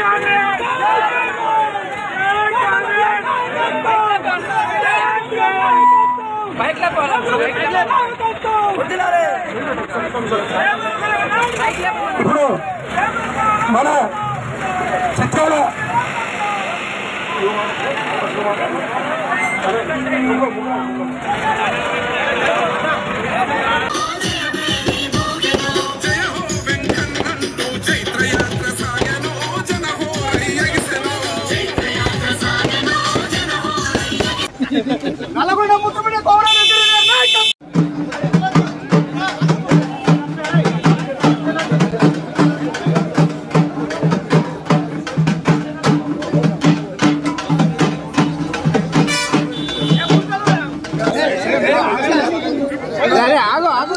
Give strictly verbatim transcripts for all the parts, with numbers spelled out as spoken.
ఇప్పుడు మన చిత్రాల నల్లగొండ ముఖ్యమంత్రి ఆగు ఆగు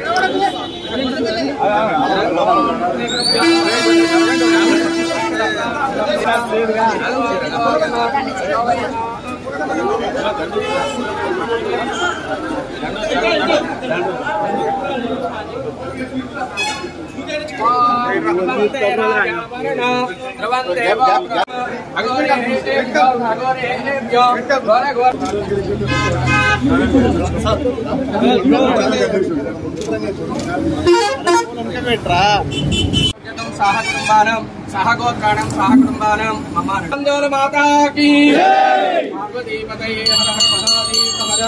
సహకుటుంబానం సహగోత్రాణం సహకుటుంబానం మమ్మాన మాతా కీ పార్వతీపతయే హర హర మహాదేవ హర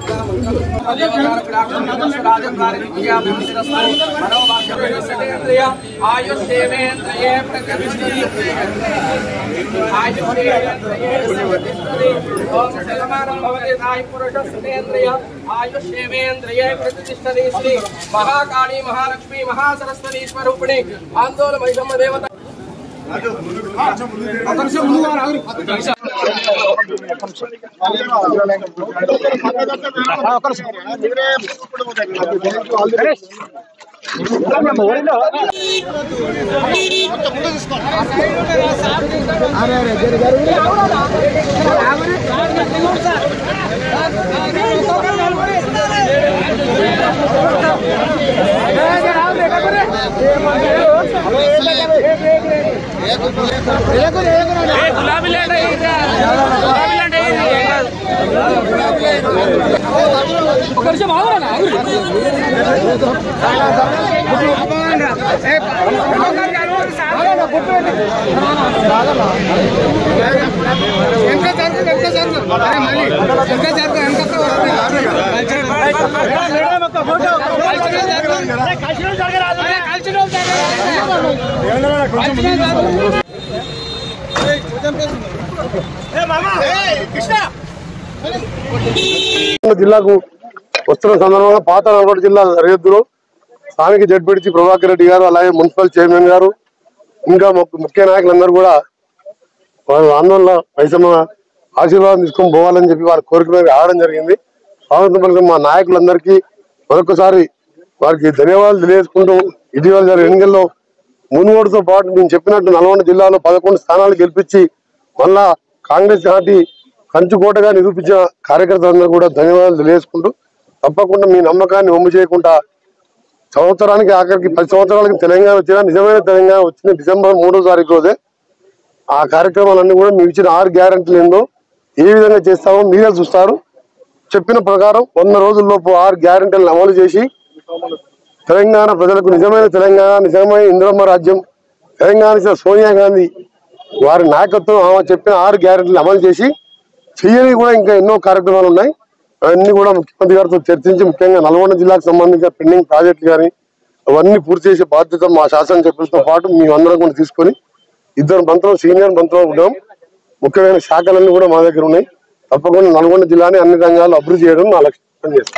ఆయుష్యేంద్రియే ప్రతిష్టతి శ్రీ మహాకాళీ మహాలక్ష్మి మహాసరస్వతి స్వరూపిణి ఆందోళన మైసమ్మ దేవత गुलाबी लैंड है गुलाबी लैंड है वर्षम आवरा ना ఎంత జరుగు ఎంత జరుగు అరే మళ్ళీ ఎంత జరుగు ఎంత ఫోటో కల్చరల్ జరుగు కల్చరల్ జరుగు రాదు కల్చరల్ జరుగు జిల్లాకు వస్తున్న సందర్భంగా పాత నల్గొండ జిల్లా సరిహద్దులో స్థానిక జడ్పీటీసీ ప్రభాకర్ రెడ్డి గారు అలాగే మున్సిపల్ చైర్మన్ గారు ఇంకా ముఖ్య నాయకులందరూ కూడా వారు ఆందోళన మైసమ్మ ఆశీర్వాదం తీసుకొని పోవాలని చెప్పి వారి కోరిక మీద రావడం జరిగింది. స్వాగతం పలికిన మా నాయకులందరికీ మరొకసారి వారికి ధన్యవాదాలు తెలియజేసుకుంటూ ఇటీవల జరిగిన ఎన్నికల్లో మునుగోడుతో పాటు నేను చెప్పినట్టు నల్గొండ జిల్లాలో పదకొండు స్థానాలు గెలిపించి మళ్ళా కాంగ్రెస్ పార్టీ కంచుకోటగా నిరూపించిన కార్యకర్తలందరూ కూడా ధన్యవాదాలు తెలియజేసుకుంటూ తప్పకుండా మీ నమ్మకాన్ని ఒమ్ము చేయకుండా సంవత్సరానికి ఆఖరికి పది సంవత్సరాలకి తెలంగాణ వచ్చిన నిజమైన తెలంగాణ వచ్చిన డిసెంబర్ మూడో తారీఖు రోజే ఆ కార్యక్రమాలన్నీ కూడా మేము ఇచ్చిన ఆరు గ్యారెంటీలు ఏందో ఏ విధంగా చేస్తామో మీరే చూస్తారు. చెప్పిన ప్రకారం వంద రోజుల్లోపు ఆరు గ్యారెంటీలను అమలు చేసి తెలంగాణ ప్రజలకు నిజమైన తెలంగాణ నిజమైన ఇందిరమ్మ రాజ్యం తెలంగాణ సోనియా గాంధీ వారి నాయకత్వం ఆమె చెప్పిన ఆరు గ్యారెంటీలు అమలు చేసి చెయ్యని కూడా ఇంకా ఎన్నో కార్యక్రమాలు ఉన్నాయి. అవన్నీ కూడా ముఖ్యమంత్రి గారితో చర్చించి ముఖ్యంగా నల్గొండ జిల్లాకు సంబంధించిన పెండింగ్ ప్రాజెక్టులు కానీ అవన్నీ పూర్తి చేసే బాధ్యత మా శాసనసభ్యులతో పాటు మేమందరం కూడా తీసుకొని ఇద్దరు మంత్రులు సీనియర్ మంత్రులు ఉన్నాం. ముఖ్యమైన శాఖలన్నీ కూడా మా దగ్గర ఉన్నాయి. తప్పకుండా నల్గొండ జిల్లాని అన్ని రంగాల్లో అభివృద్ధి చేయడం నా లక్ష్యం చేస్తాం.